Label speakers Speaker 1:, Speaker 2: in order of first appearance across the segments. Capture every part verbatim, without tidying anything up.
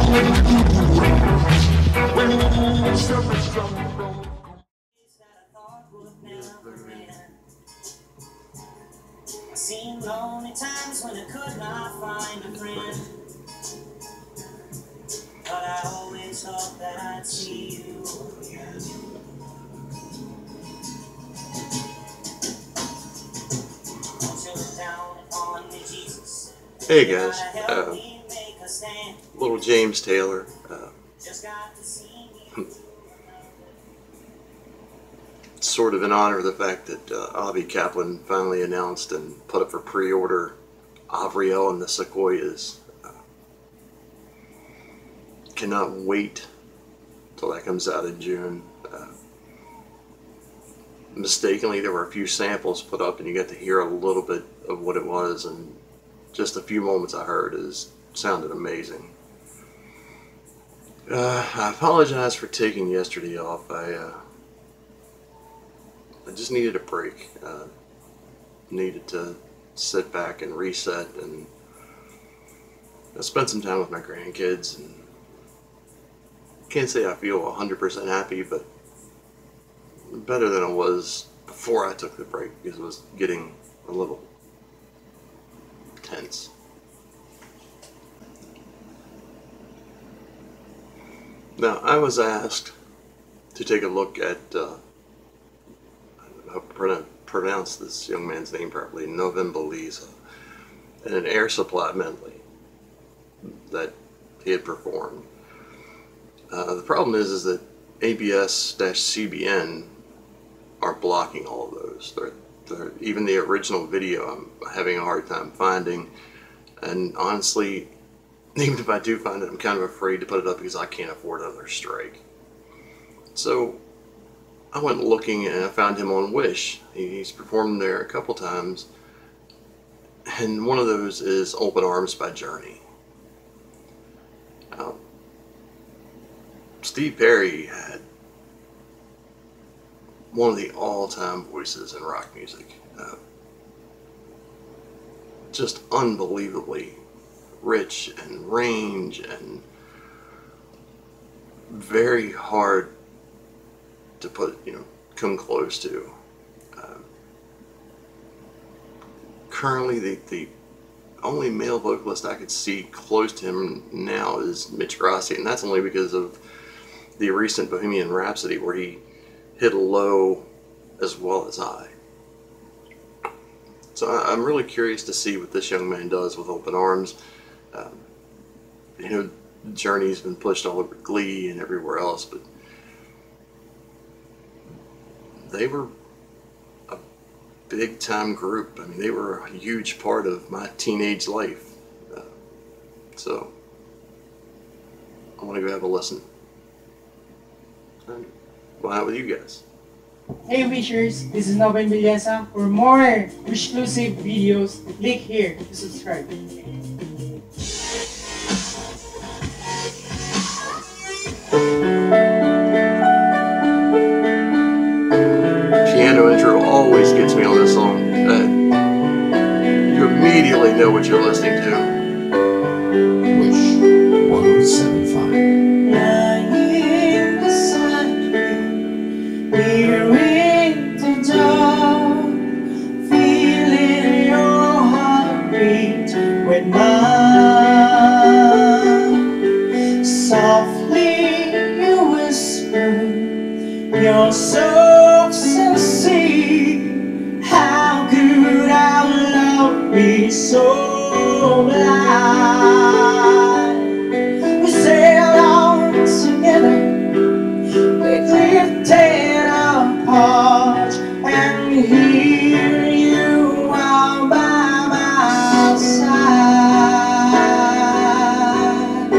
Speaker 1: Seen lonely times when I could not find a friend, but I always hoped that I'd see you again.
Speaker 2: Hey guys, uh, little James Taylor. Uh, sort of in honor of the fact that uh, Avi Kaplan finally announced and put up for pre-order Avriel and the Sequoias. Uh, cannot wait till that comes out in June. Uh, mistakenly, there were a few samples put up and you got to hear a little bit of what it was, and just a few moments I heard is sounded amazing. Uh, I apologize for taking yesterday off. I uh, I just needed a break. Uh, needed to sit back and reset, and I spent some time with my grandkids. And can't say I feel one hundred percent happy, but better than it was before I took the break, because it was getting a little tense. Now, I was asked to take a look at uh, how to pronounce this young man's name properly, Novemboliza, and an Air Supply medley that he had performed. Uh, the problem is, is that A B S C B N are blocking all of those. They're, they're, even the original video I'm having a hard time finding, and honestly, even if I do find it, I'm kind of afraid to put it up because I can't afford another strike. So I went looking and I found him on Wish. He's performed there a couple times, and one of those is Open Arms by Journey. Now, Steve Perry had one of the all-time voices in rock music. Uh, just unbelievably rich and range, and very hard to put, you know, come close to. Uh, currently, the, the only male vocalist I could see close to him now is Mitch Grassi, and that's only because of the recent Bohemian Rhapsody, where he hit a low as well as high. So I'm really curious to see what this young man does with Open Arms. Um, you know, Journey's been pushed all over Glee and everywhere else, but they were a big time group. I mean, they were a huge part of my teenage life. Uh, so I want to go have a listen. And we'll have with you guys.
Speaker 3: Hey Wishers, this is Novemboliza. For more exclusive videos, click here to subscribe.
Speaker 2: Piano intro always gets me on this song. Uh, you immediately know what you're listening to.
Speaker 4: Wish one oh seven point five.
Speaker 1: Lying beside you, nearing the dark, feeling your heartbeat with mine. Softly you whisper, you're so sincere. How could our love be so blind? We sailed on together, we drifted apart, and here you are by my side.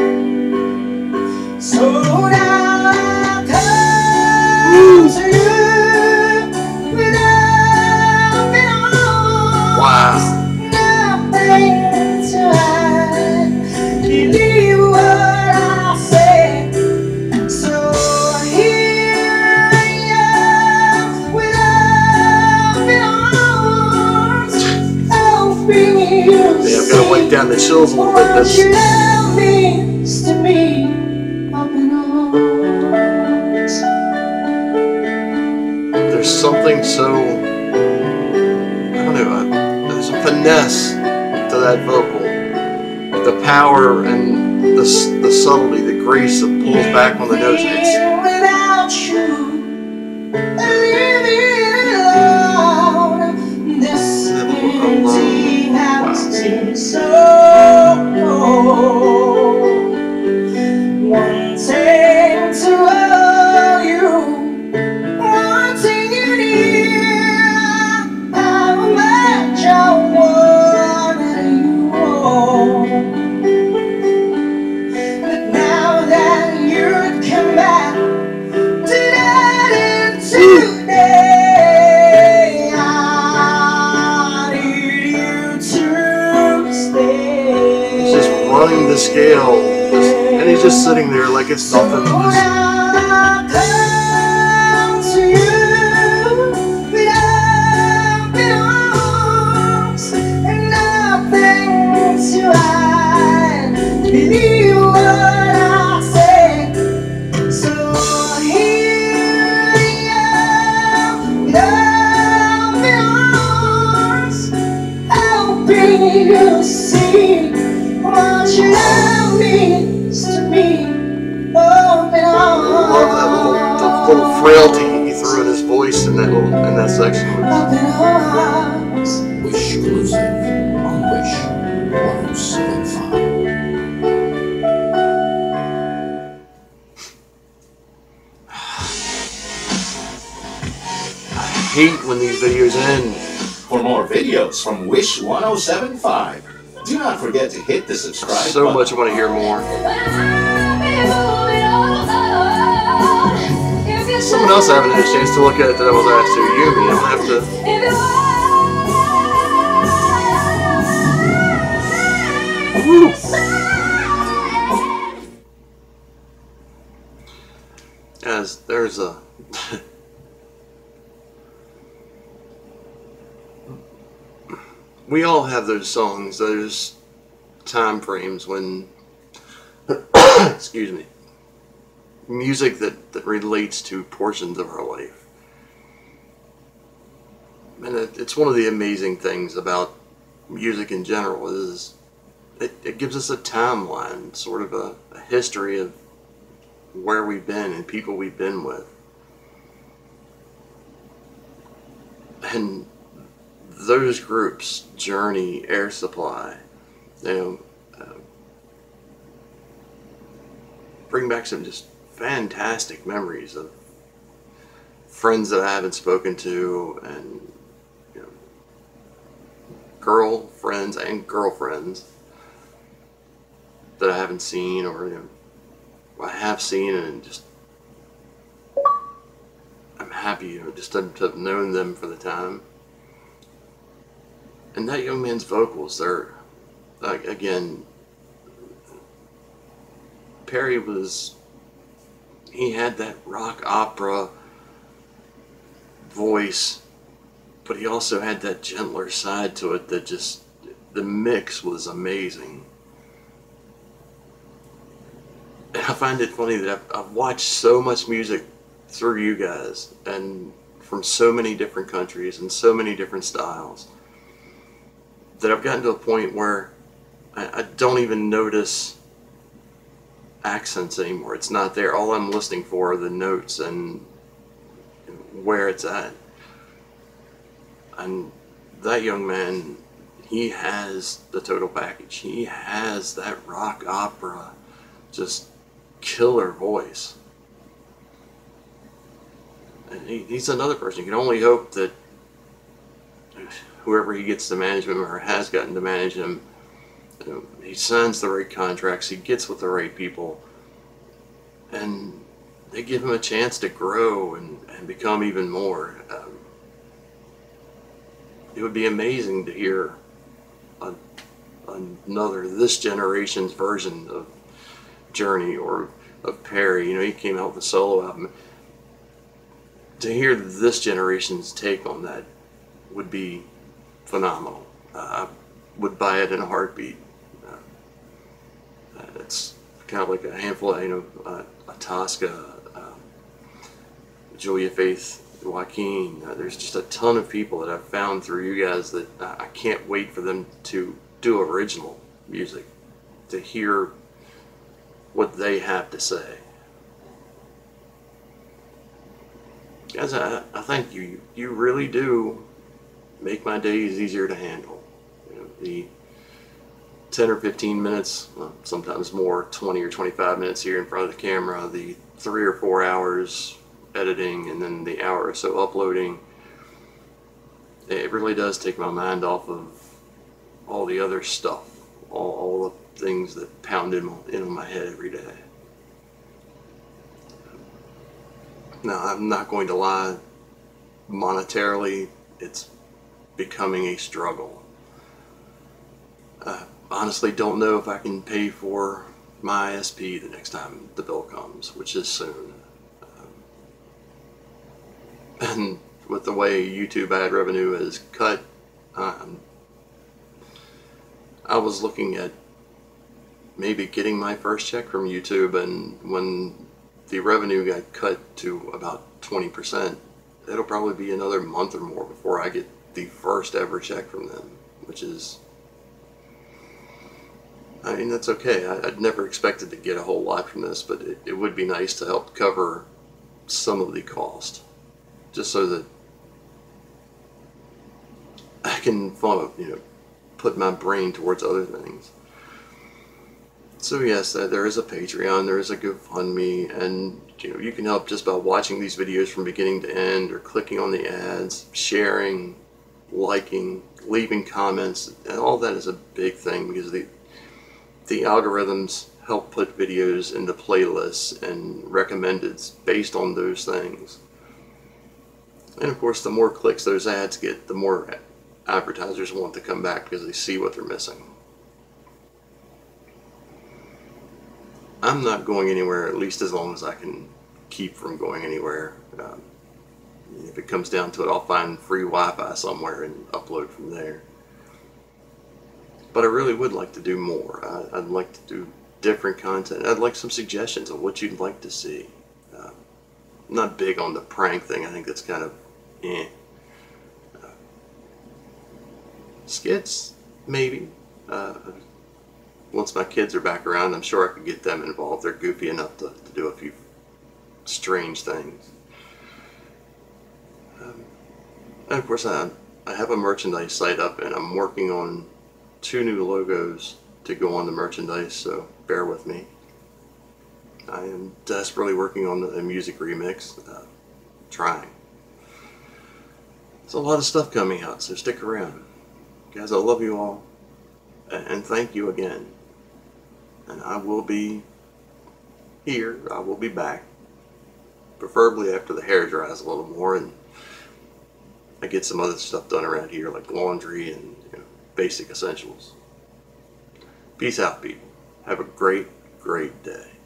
Speaker 1: So now I come to you with open arms.
Speaker 2: Wow.
Speaker 1: Nothing to hide. Believe what I say. So here I am with open arms, hoping you
Speaker 2: Yeah, I've got to wipe down the chills a little bit.
Speaker 1: what
Speaker 2: That's
Speaker 1: your love means to me.
Speaker 2: something so, I don't know, uh, there's a finesse to that vocal. The power and the, the subtlety, the grace that pulls back on the notes. It's,
Speaker 1: without you, living alone, this empty house seems so cold. Wanting to hold you, wanting you near, how much I want you all. But now that you've come back, tonight and today, I need you to stay.
Speaker 2: it's just running the scale, just, and he's just sitting there like it's nothing.
Speaker 1: When
Speaker 2: Just,
Speaker 1: I come to you with open arms and nothing to hide, believe what I say. So here I am with open arms, hoping you see what you love means to me. Open
Speaker 2: I love that little,
Speaker 1: arms,
Speaker 2: the little frailty he threw in his voice in that little, in that section.
Speaker 1: open arms.
Speaker 4: Wish exclusive on Wish one oh seven five.
Speaker 2: I hate when these videos end.
Speaker 5: For more videos from Wish one oh seven five, do not forget to hit the subscribe
Speaker 2: So
Speaker 5: button.
Speaker 2: much I want to hear more. Someone else I haven't had a chance to look at that I was asked to. Yumi, I'm gonna have to. Woo. As there's a. We all have those songs, those time frames when. Excuse me. Music that, that relates to portions of our life. And it, it's one of the amazing things about music in general is it, it gives us a timeline, sort of a, a history of where we've been and people we've been with. And those groups, Journey, Air Supply, you know, uh, bring back some just fantastic memories of friends that I haven't spoken to, and you know, girlfriends and girlfriends that I haven't seen, or you know, I have seen, and just I'm happy, you know, just to, to have known them for the time. And that young man's vocals, they're uh, again, Perry was. He had that rock opera voice, but he also had that gentler side to it that just, the mix was amazing. And I find it funny that I've, I've watched so much music through you guys, and from so many different countries and so many different styles, that I've gotten to a point where I, I don't even notice accents anymore. It's not there. All I'm listening for are the notes and where it's at. And that young man, he has the total package. He has that rock opera, just killer voice. And he, he's another person. You can only hope that whoever he gets to manage him or has gotten to manage him, you know, he signs the right contracts, he gets with the right people, and they give him a chance to grow and, and become even more. Um, it would be amazing to hear a, another, this generation's version of Journey or of Perry. You know, he came out with a solo album. To hear this generation's take on that would be phenomenal. Uh, I would buy it in a heartbeat. Uh, it's kind of like a handful of, you know, uh, a Tosca, uh, Julia Faith, Joaquin. Uh, there's just a ton of people that I've found through you guys that uh, I can't wait for them to do original music, to hear what they have to say. Guys, I, I thank you. You really do make my days easier to handle. You know, the ten or fifteen minutes, well, sometimes more, twenty or twenty-five minutes here in front of the camera, the three or four hours editing, and then the hour or so uploading. It really does take my mind off of all the other stuff, all, all the things that pound in, in my head every day. Now, I'm not going to lie, monetarily, it's becoming a struggle. I honestly don't know if I can pay for my I S P the next time the bill comes, which is soon. And with the way YouTube ad revenue is cut, um, I was looking at maybe getting my first check from YouTube, and when the revenue got cut to about twenty percent, it'll probably be another month or more before I get the first ever check from them, which is, I mean, that's okay. I, I'd never expected to get a whole lot from this, but it, it would be nice to help cover some of the cost, just so that I can, you know, put my brain towards other things. So yes, there is a Patreon, there is a GoFundMe, and you know, you can help just by watching these videos from beginning to end, or clicking on the ads, sharing, liking, leaving comments, and all that is a big thing, because the the algorithms help put videos into playlists and recommendeds based on those things. And of course, the more clicks those ads get, the more advertisers want to come back because they see what they're missing. I'm not going anywhere, at least as long as I can keep from going anywhere. Um, if it comes down to it, I'll find free Wi-Fi somewhere and upload from there. But I really would like to do more. I, I'd like to do different content. I'd like some suggestions of what you'd like to see. Uh, I'm not big on the prank thing. I think that's kind of eh. Uh, skits, maybe. Uh, Once my kids are back around, I'm sure I could get them involved. They're goofy enough to, to do a few strange things. Um, and of course, I, I have a merchandise site up, and I'm working on two new logos to go on the merchandise, so bear with me. I am desperately working on a music remix, uh, trying. There's a lot of stuff coming out, so stick around. Guys, I love you all, and thank you again. And I will be here, I will be back, preferably after the hair dries a little more and I get some other stuff done around here, like laundry and, you know, basic essentials. Peace out, people. Have a great, great day.